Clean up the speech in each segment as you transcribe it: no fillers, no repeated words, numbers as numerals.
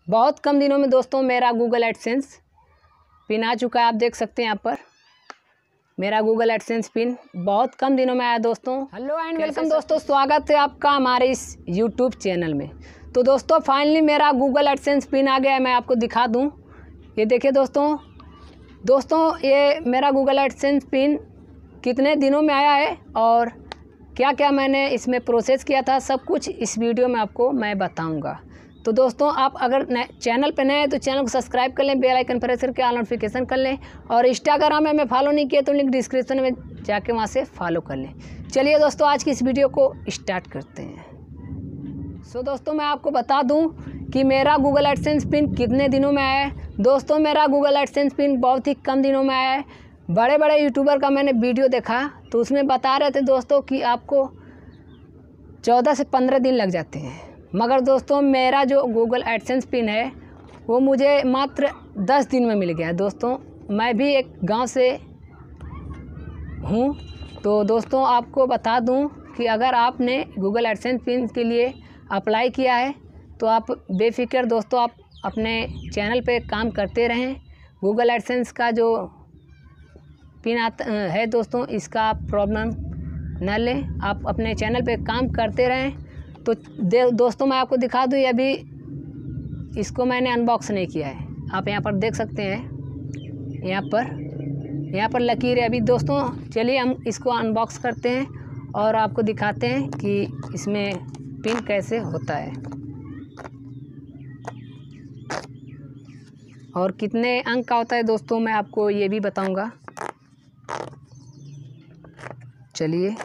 बहुत कम दिनों में दोस्तों मेरा गूगल एडसेंस पिन आ चुका है। आप देख सकते हैं यहाँ पर मेरा गूगल एडसेंस पिन बहुत कम दिनों में आया दोस्तों। हेलो एंड वेलकम दोस्तों, स्वागत है आपका हमारे इस यूट्यूब चैनल में। तो दोस्तों फाइनली मेरा गूगल एडसेंस पिन आ गया है। मैं आपको दिखा दूँ, ये देखिए दोस्तों ये मेरा गूगल एडसेंस पिन कितने दिनों में आया है और क्या क्या मैंने इसमें प्रोसेस किया था, सब कुछ इस वीडियो में आपको मैं बताऊंगा। तो दोस्तों आप अगर चैनल पे नए हैं तो चैनल को सब्सक्राइब कर लें, बेल आइकन प्रेस करके ऑल नोटिफिकेशन कर लें, और इंस्टाग्राम में मैं फॉलो नहीं किया तो लिंक डिस्क्रिप्शन में जाके वहाँ से फॉलो कर लें। चलिए दोस्तों आज की इस वीडियो को स्टार्ट करते हैं। सो दोस्तों मैं आपको बता दूँ कि मेरा गूगल एडसेंस पिन कितने दिनों में आया है। दोस्तों मेरा गूगल एडसेंस पिन बहुत ही कम दिनों में आया है। बड़े बड़े यूट्यूबर का मैंने वीडियो देखा तो उसमें बता रहे थे दोस्तों कि आपको 14 से 15 दिन लग जाते हैं, मगर दोस्तों मेरा जो गूगल एडसेंस पिन है वो मुझे मात्र 10 दिन में मिल गया है। दोस्तों मैं भी एक गांव से हूँ, तो दोस्तों आपको बता दूं कि अगर आपने गूगल एडसेंस पिन के लिए अप्लाई किया है तो आप बेफिक्र दोस्तों आप अपने चैनल पे काम करते रहें। गूगल एडसेंस का जो पिन आता है दोस्तों, इसका आप प्रॉब्लम न लें, आप अपने चैनल पे काम करते रहें। तो दोस्तों मैं आपको दिखा दूँ, अभी इसको मैंने अनबॉक्स नहीं किया है। आप यहाँ पर देख सकते हैं, यहाँ पर लकीर है। अभी दोस्तों चलिए हम इसको अनबॉक्स करते हैं और आपको दिखाते हैं कि इसमें पिन कैसे होता है और कितने अंक का होता है दोस्तों, मैं आपको ये भी बताऊंगा। चलिए,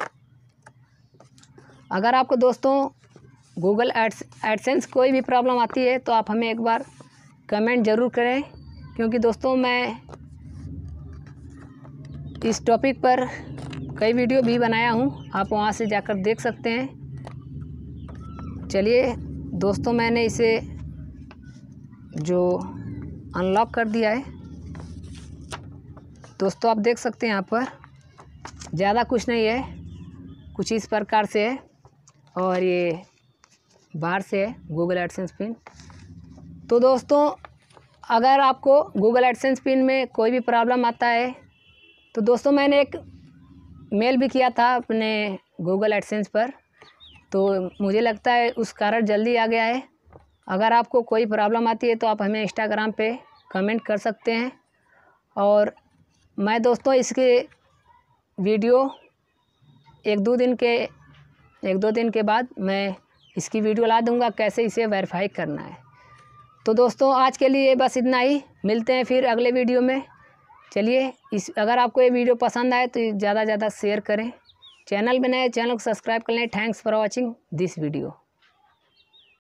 अगर आपको दोस्तों गूगल एडसेंस कोई भी प्रॉब्लम आती है तो आप हमें एक बार कमेंट ज़रूर करें, क्योंकि दोस्तों मैं इस टॉपिक पर कई वीडियो भी बनाया हूँ, आप वहाँ से जाकर देख सकते हैं। चलिए दोस्तों मैंने इसे जो अनलॉक कर दिया है दोस्तों, आप देख सकते हैं यहाँ पर ज़्यादा कुछ नहीं है, कुछ इस प्रकार से है और ये बाहर से है गूगल एडसेंस पिन। तो दोस्तों अगर आपको गूगल एडसेंस पिन में कोई भी प्रॉब्लम आता है तो दोस्तों मैंने एक मेल भी किया था अपने गूगल एडसेंस पर, तो मुझे लगता है उस कारण जल्दी आ गया है। अगर आपको कोई प्रॉब्लम आती है तो आप हमें इंस्टाग्राम पे कमेंट कर सकते हैं, और मैं दोस्तों इसके वीडियो एक दो दिन के बाद मैं इसकी वीडियो ला दूंगा कैसे इसे वेरीफाई करना है। तो दोस्तों आज के लिए बस इतना ही, मिलते हैं फिर अगले वीडियो में। चलिए अगर आपको ये वीडियो पसंद आए तो ज़्यादा से ज़्यादा शेयर करें, चैनल में नए चैनल को सब्सक्राइब कर लें। Thanks for watching this video.